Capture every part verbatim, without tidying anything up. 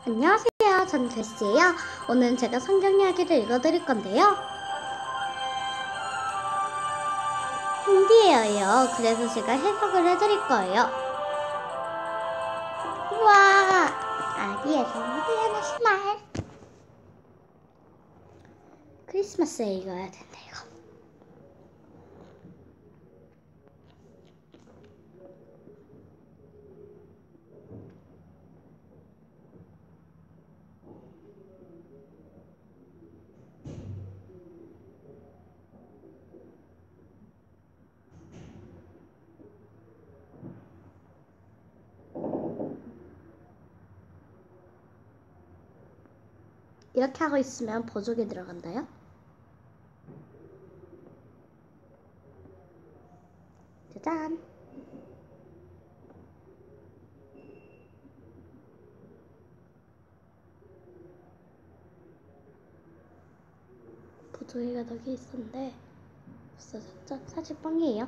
안녕하세요. 전 제시예요. 오늘 제가 성경 이야기를 읽어드릴 건데요. 힌디예요. 그래서 제가 해석을 해드릴 거예요. 우와! 아기에서 태어나신 날. 크리스마스에 읽어야 된다, 이거. 이렇게 하고 있으면 보조개 들어간다요. 짜잔! 보조개가 여기 있었는데 없어졌죠? 사실 뻥이에요.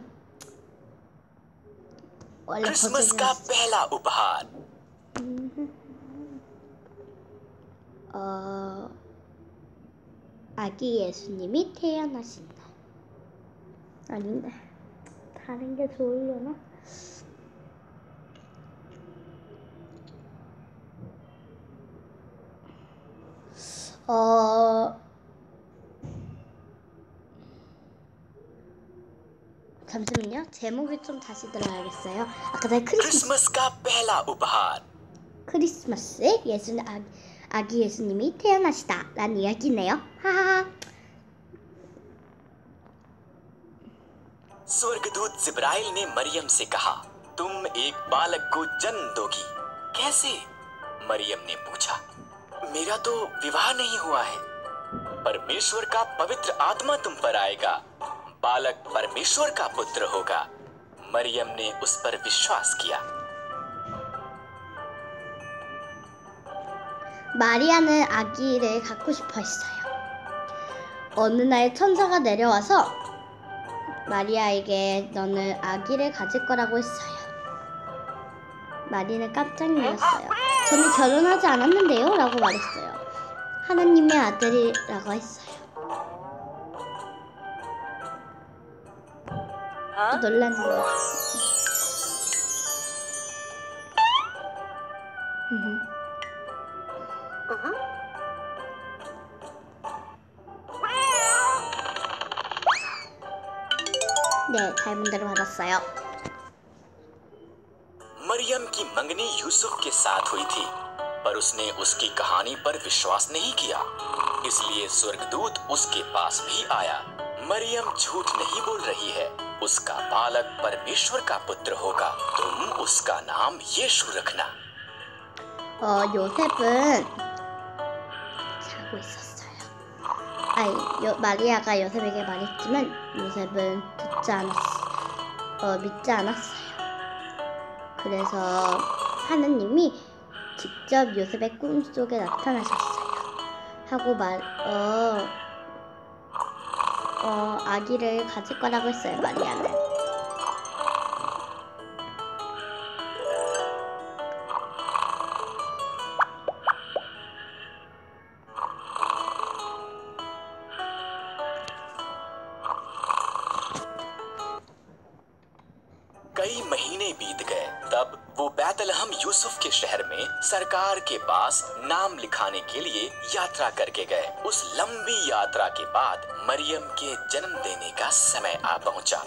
원래 क्रिसमस का पहला उपहार 어, 아기 예수님이 태어나신 날. 아닌데 다른 게 좋으려나? 어... 잠시만요. 제목을 좀 다시 들어야겠어요. 아까 전에 크리스마스 क्रिसमस का पहला उपहार 크리스마스에 예수 아, 아기 예수님이 태어나시다 라는 이야기네요. 하하하. स्वर्गदूत जिब्राइल ने मरियम से कहा, तुम एक बालक को जन्म दोगी। कैसे? मरियम ने पूछा। मेरा तो विवाह नहीं हुआ है। परमेश्वर का पवित्र आत्मा तुम पर आएगा। बालक परमेश्वर का पुत्र होगा। मरियम ने उस पर विश्वास किया। 마리아는 아기를 갖고 싶어 했어요. 어느 날 천사가 내려와서 마리아에게 너는 아기를 가질 거라고 했어요. 마리아는 깜짝 놀랐어요. 저는 결혼하지 않았는데요? 라고 말했어요. 하나님의 아들이라고 했어요. 또 놀라는 거예요. 네, 잘 문대로 받았어요. मरियम की मंगनी यूसुफ के साथ हुई थी, पर उसने उसकी कहानी पर विश्वास नहीं किया। इसलिए स्वर्गदूत उसके पास भी आया। मरियम झूठ नहीं बोल रही है। उसका बालक परमेश्वर का पुत्र होगा। तुम उसका नाम यीशु रखना। 어, 요셉은 자고 있었어요. 아니, 요, 마리아가 요셉에게 말했지만 요셉은 듣지 않았어요. 어, 믿지 않았어요. 그래서 하느님이 직접 요셉의 꿈속에 나타나셨어요. 하고 말, 어, 어, 아기를 가질 거라고 했어요, 마리아는. कई महीने बीत गए। तब वो बैतलहम यूसुफ के शहर में सरकार के पास नाम लिखाने के लिए यात्रा करके गए। उस लंबी यात्रा के बाद मरियम के जन्म देने का समय आ पहुंचा।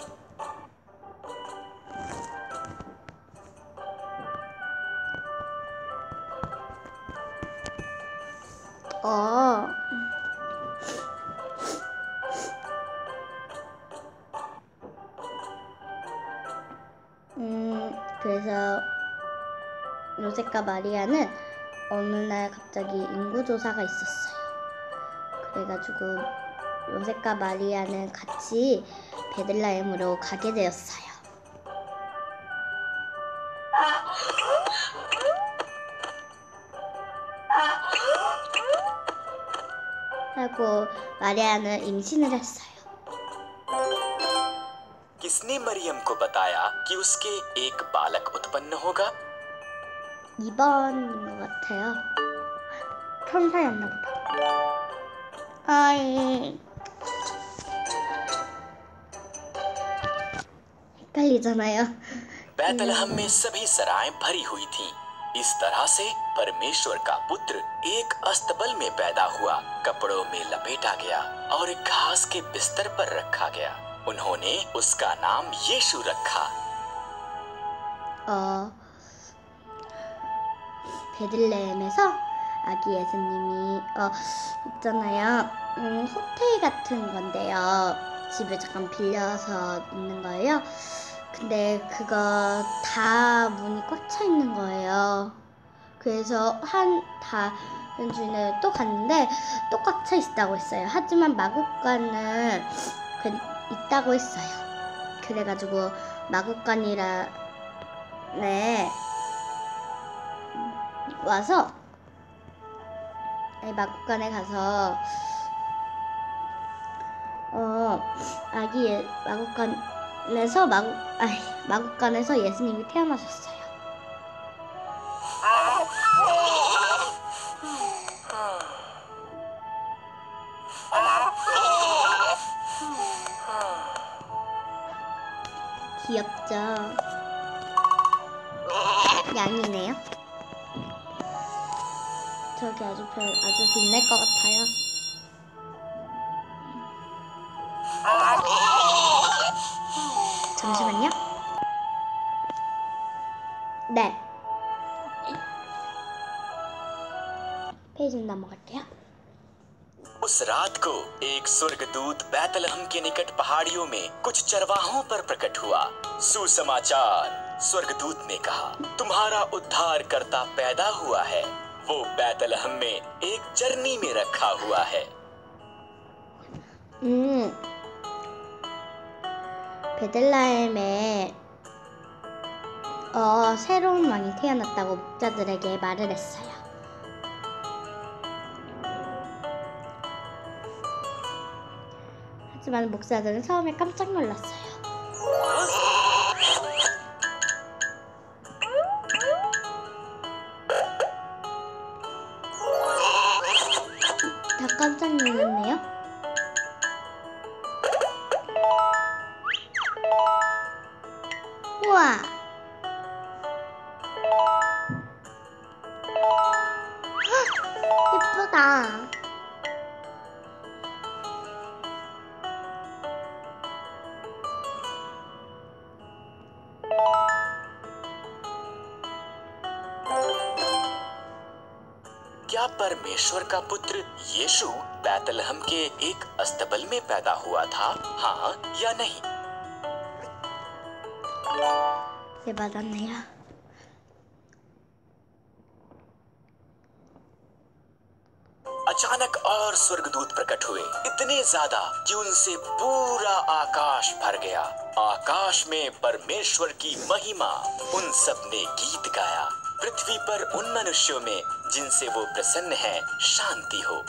어, 음, 그래서 요셉과 마리아는 어느 날 갑자기 인구조사가 있었어요. 그래가지고 요셉과 마리아는 같이 베들레헴으로 가게 되었어요. 하고 마리아는 임신을 했어요. किसने मरियम को बताया कि उसके एक बालक उत्पन्न होगा? 이 번인 것 같아요. 천사였나 보다. 아이, 헷갈리잖아요. बैतलहम में सभी सराएं भरी हुई थीं। इस तरह से परमेश्वर का पुत्र एक अस्तबल में पैदा हुआ, कपड़ों में लपेटा गया और एक घास के बिस्तर पर रखा गया। उन्होंने उसका नाम यीशु रखा। 어, 베들레헴에서 아기 예수님이 어 있잖아요. 음, 호텔 같은 건데요. 집을 잠깐 빌려서 있는 거예요. 근데 그거 다 문이 꽉 차 있는 거예요. 그래서 한 다른 주인을 또 갔는데 또 꽉 차 있다고 했어요. 하지만 마구간은 있다고 했어요. 그래가지고 마구간이라 네 와서 마구간에 가서 어 아기 예, 마구간에서 마구 아이 마구간에서 예수님이 태어나셨어요. 귀엽죠? 양이네요. 저기 아주 별 아주 빛날 것 같아요. 잠시만요. 네. 페이지 넘어갈게요. उस रात को एक स्वर्गदूत बैतलहम के निकट पहाड़ियों में कुछ चरवाहों पर प्रकट हुआ। सुसमाचार, स्वर्गदूत ने कहा, तुम्हारा उद्धार करता पैदा हुआ है। वो बैतलहम में एक चरनी में रखा हुआ है। 음, 베들레헴에 어, 새로운 왕이 태어났다고 목자들에게 말을 했어요. 하지만 목사들은 처음에 깜짝 놀랐어요. 다 깜짝 놀랐네요. 우와! 헉! 예쁘다. क्या परमेश्वर का पुत्र यीशु बैतलहम के एक अस्तबल में पैदा हुआ था? हाँ या नहीं? 네, 맞았네요. अचानक और स्वर्गदूत प्रकट हुए, इतने ज्यादा कि उनसे पूरा आकाश भर गया। आकाश में परमेश्वर की महिमा। उन सब ने गीत गाया, पृथ्वी पर उन मनुष्यों में जिनसे वो प्रसन्न है शांति हो।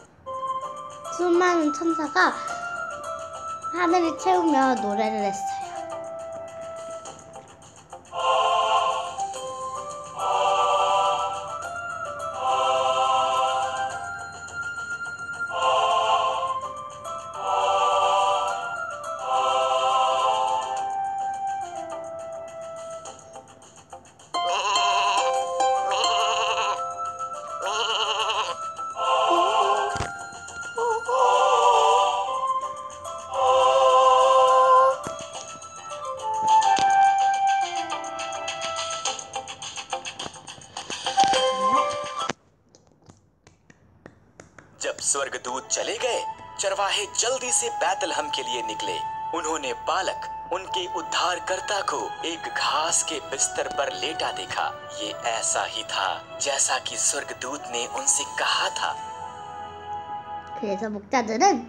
수많은 천사가 하늘을 채우며 노래를 했어요. जब स्वर्गदूत चले गए, चरवाहे जल्दी से बैतलहम के लिए निकले। उन्होंने बालक, उनके उद्धारकर्ता को एक घास के बिस्तर पर लेटा देखा। ये ऐसा ही था जैसा कि स्वर्गदूत ने उनसे कहा था। 그래서 목자들은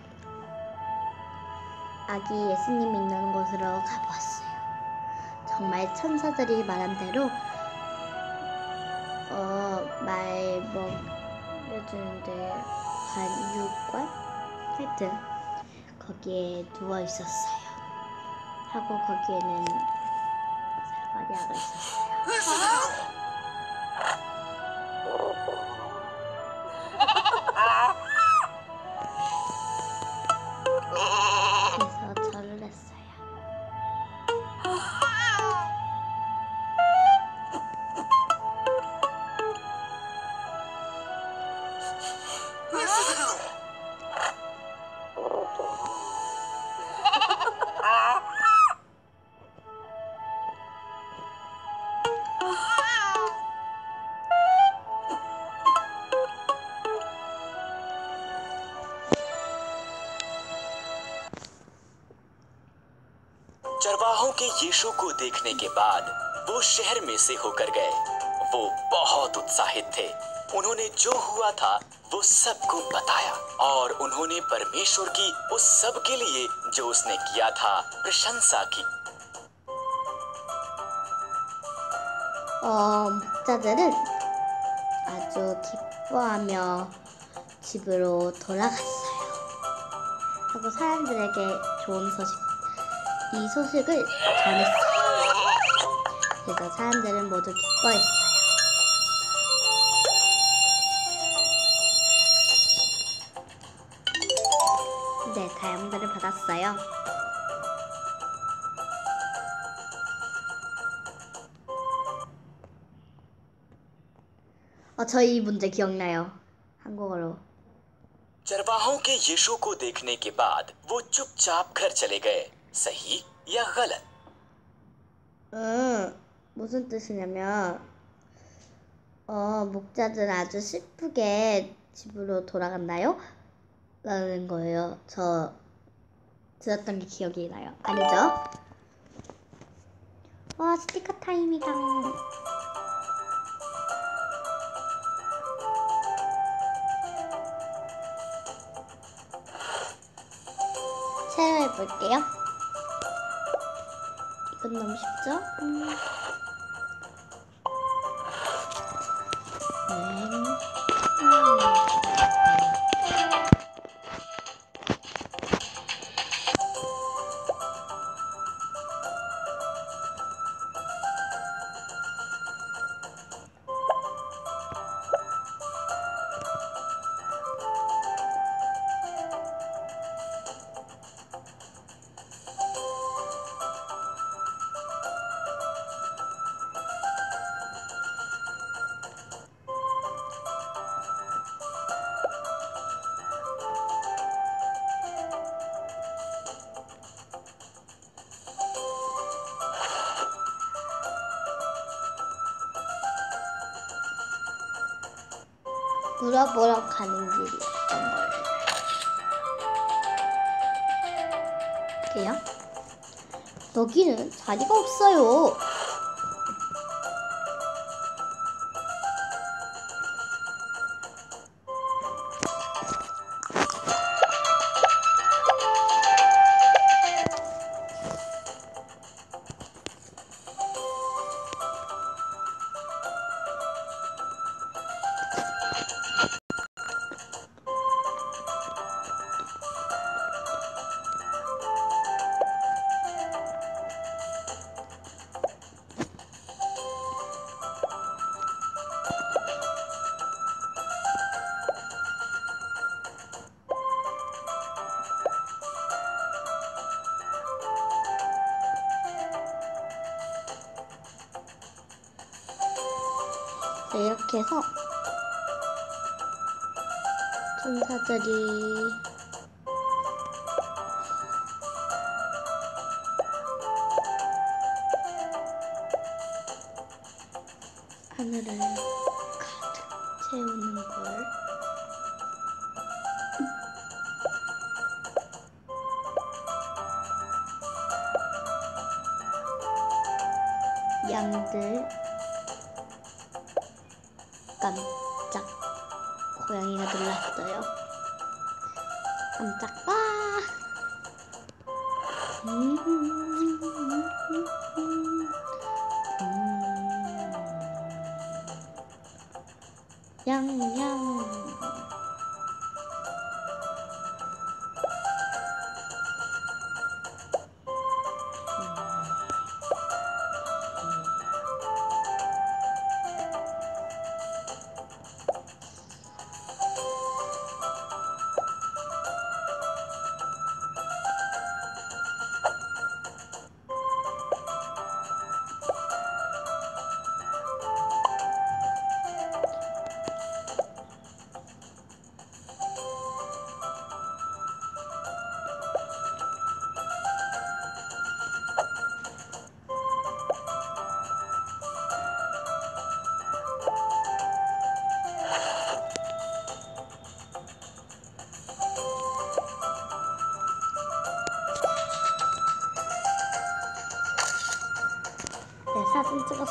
아기 예수님이 있는 곳으로 가보았어요. 정말 천사들이 말한 대로 어, 말 먹여주는데 한 육관? 하여튼 거기에 누워 있었어요. 하고 거기에는 마리아가 있었어요. के यीशु को देखने के बाद वो शहर में से होकर गए। वो बहुत उत्साहित थे। उन्होंने जो हुआ था वो सबको बताया और उन्होंने परमेश्वर की उस सब के लिए जो उसने किया था प्रशंसा की। 어, 목자들은 아주 기뻐하며 집으로 돌아갔어요. 하고 사람들에게 좋은 소식, 이 소식을 전했어요. 그래서 사람들은 모두 기뻐했어요. 네, 다양들을 받았어요. 어, 저 이 문제 기억나요. 한국어로. चरवाहों के यीशु को देखने के बाद वो चुपचाप घर चले गए। सही या गलत? 음, 무슨 뜻이냐면, 어, 목자들 아주 슬프게 집으로 돌아간다요? 라는 거예요. 저 들었던 게 기억이 나요. 아니죠? 와, 스티커 타임이다. 새로 해볼게요. 이건 너무 쉽죠? 음. 네. 음. 물어보러 가는 길이었던 거예요. 게요? 여기는 자리가 없어요. 네, 이렇게 해서 천사들이 하늘을 가득 채우는 걸 양들 깜짝 고양이가 놀랐어요. 깜짝 와. 음, 음, 음, 양양.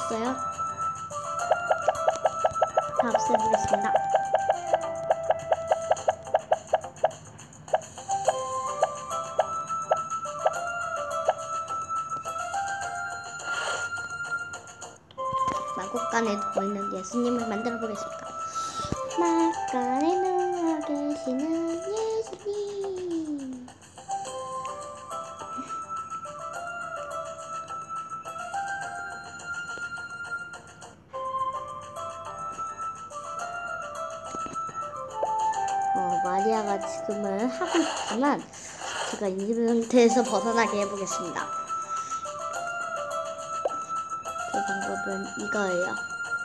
없어요. 다 없애보겠습니다. 마곡간에 누워있는 예수님을 만들어 보겠습니다. 마곡간에 누워 계시는 예수님. 어, 마리아가 지금은 하고 있지만 제가 이 상태에서 벗어나게 해보겠습니다. 그 방법은 이거예요.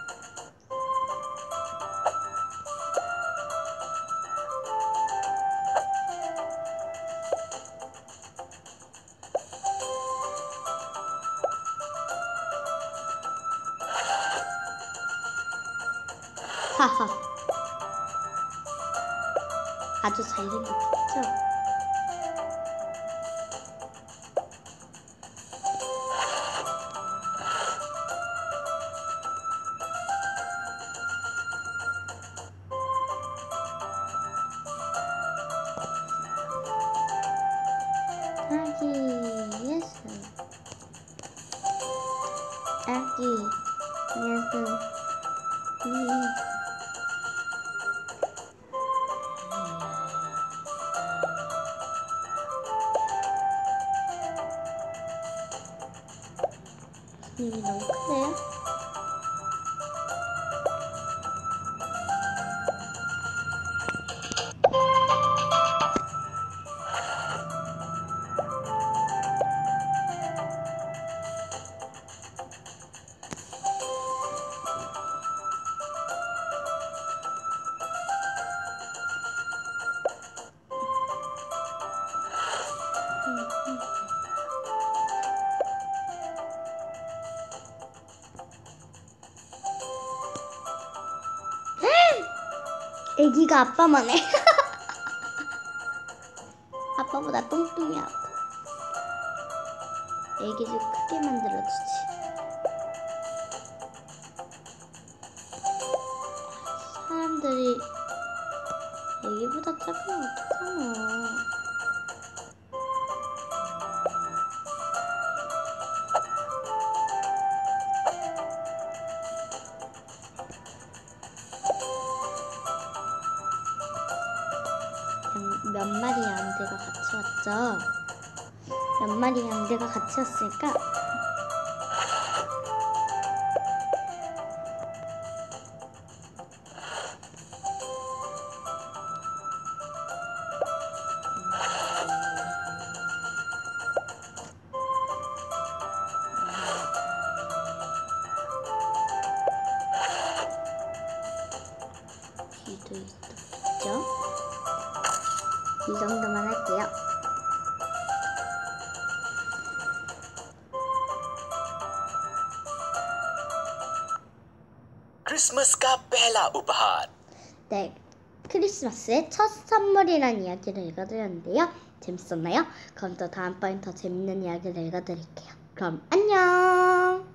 하하. 아주 잘생겼죠? 아기 예수 아기 예수 음. 이미 너무 크네요. 애기가 아빠만 해. 아빠보다 뚱뚱해. 아빠. 애기 좀 크게 만들어주지. 사람들이 애기보다 작으면 어떡하나. 몇 마리 양대가 같이 왔죠? 몇 마리 양대가 같이 왔을까? 뒤도 있죠? 이 정도만 할게요. क्रिसमस का पहला उपहार. 네, 크리스마스의 첫 선물이라는 이야기를 읽어드렸는데요. 재밌었나요? 그럼 또 다음번엔 더 재밌는 이야기를 읽어드릴게요. 그럼 안녕!